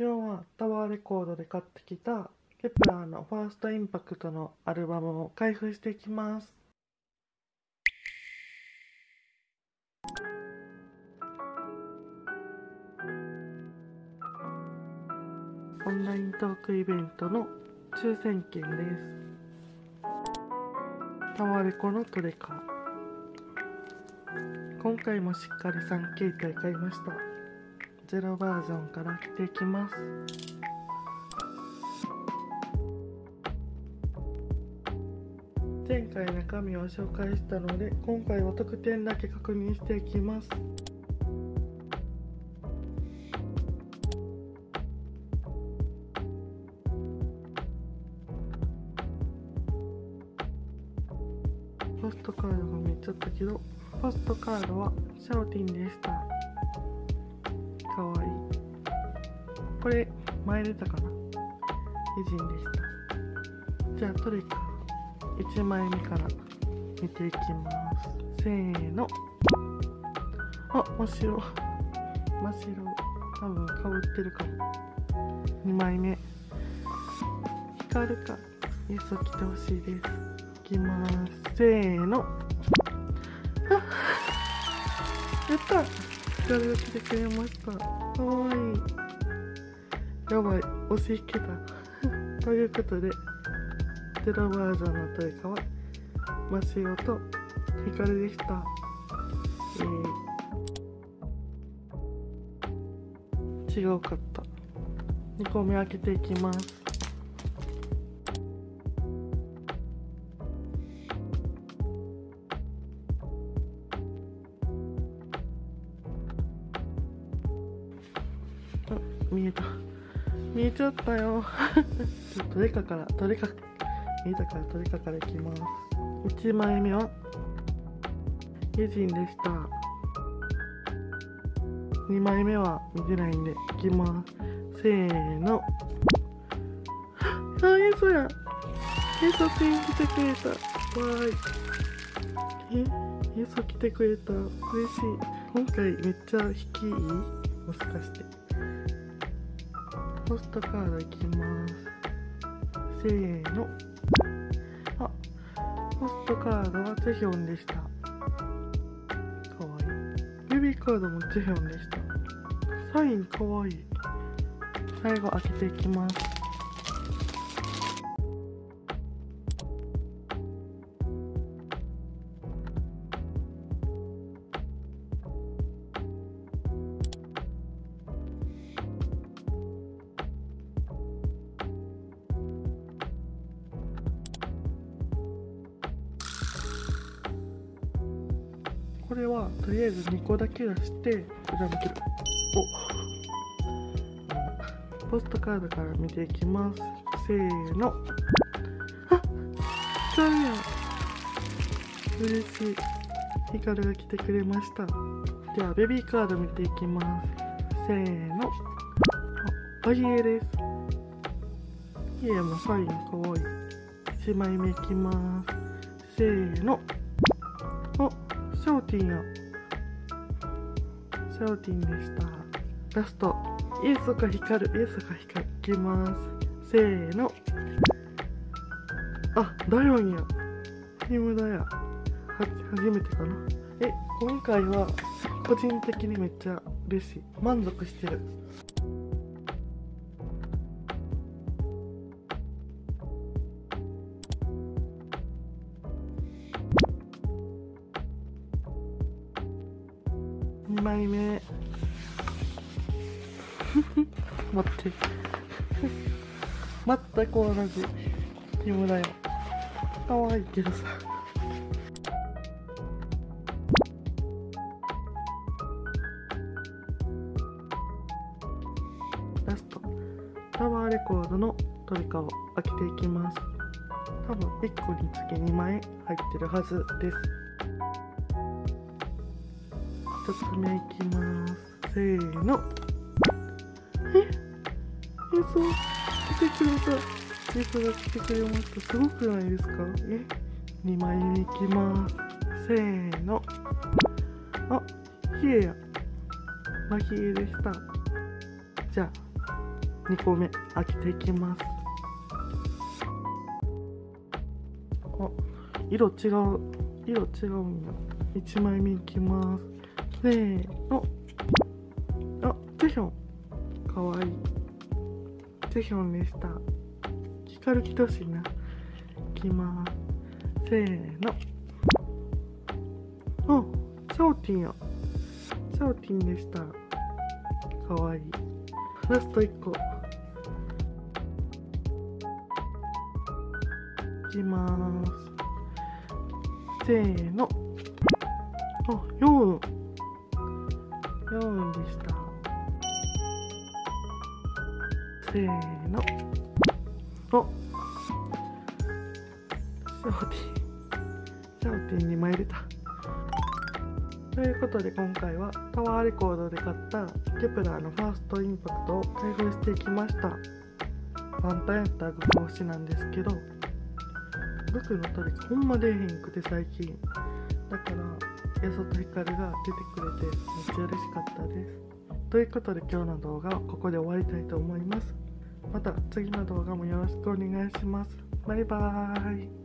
今日はタワーレコードで買ってきたケプラーのファーストインパクトのアルバムを開封していきます。オンライントークイベントの抽選券です。タワーレコのトレカ。今回もしっかり3形態買いました。ゼロバージョンから着ていきます。前回中身を紹介したので、今回は特典だけ確認していきます。ポストカードが見ちゃったけど、ポストカードはシャオティンでした。かわいい。これ前出たかな。美人でした。じゃあトレカ1枚目から見ていきます。せーの。あ、真っ白。真っ白。多分かぶってるかも。2枚目。光るか。イエスを着てほしいです。いきます。せーの。あ、やった。光が来てくれました。かわいい。やばい、押し引けた。ということで、ゼロバージョンのトレカは真っ白と光でした。違うかった。2個目開けていきます。見えた。見えちゃったよ。ちょっとトレカから見えたからトレカからいきます。1枚目は美人でした。2枚目は見てないんでいきます。せーの。あ、エソや。エソピン来てくれた。わーい。エソ来てくれた。嬉しい。今回めっちゃ引きいい？もしかして。ポストカードいきます。せーの。あ、ポストカードはチェヒョンでした。かわいい。ベビーカードもチェヒョンでした。サインかわいい。最後開けていきます。これはとりあえず2個だけ出して裏向ける。お、ポストカードから見ていきます。せーの。あ、光るやん。嬉しい。光が来てくれました。ではベビーカード見ていきます。せーの。あ、アヒエです。ヒエもサインかわいい。1枚目いきます。せーの。あ、シャオティンや。シャオティンでした。ラスト。イエスが光る。イエスが光る。いきます。せーの。あ、ダヨンや。ヒムダや。初めてかな。今回は個人的にめっちゃ嬉しい。満足してる。2枚目。待って全く同じヒムだよ。かわいいけどさ。ラストタワーレコードのトレカを開けていきます。多分1個につき2枚入ってるはずです。1つ目いきます。せーの。エソ来てくれた。エソが来てくれました。すごくないですか？2枚目いきます。せーの。あ、ヒエや。マヒエでした。じゃあ 2個目開けていきます。あ、色違うんよ。1枚目いきます。せーの。あ、テヒョン、かわいい。テヒョンでした。光来てほしいな。いきます。せーの。あ、シャオティンや。シャオティンでした。かわいい。ラスト1個。いきます。せーの。あ、ヨウンでした。せーの。あ、シャオティンに参れた。ということで今回はタワーレコードで買ったケプラーのファーストインパクトを開封していきました。簡単やったらグフ推しなんですけど、グフのトリックほんま出えへんくて最近。だからヤソとヒカルが出てくれてめっちゃ嬉しかったです。ということで今日の動画はここで終わりたいと思います。また次の動画もよろしくお願いします。バイバーイ。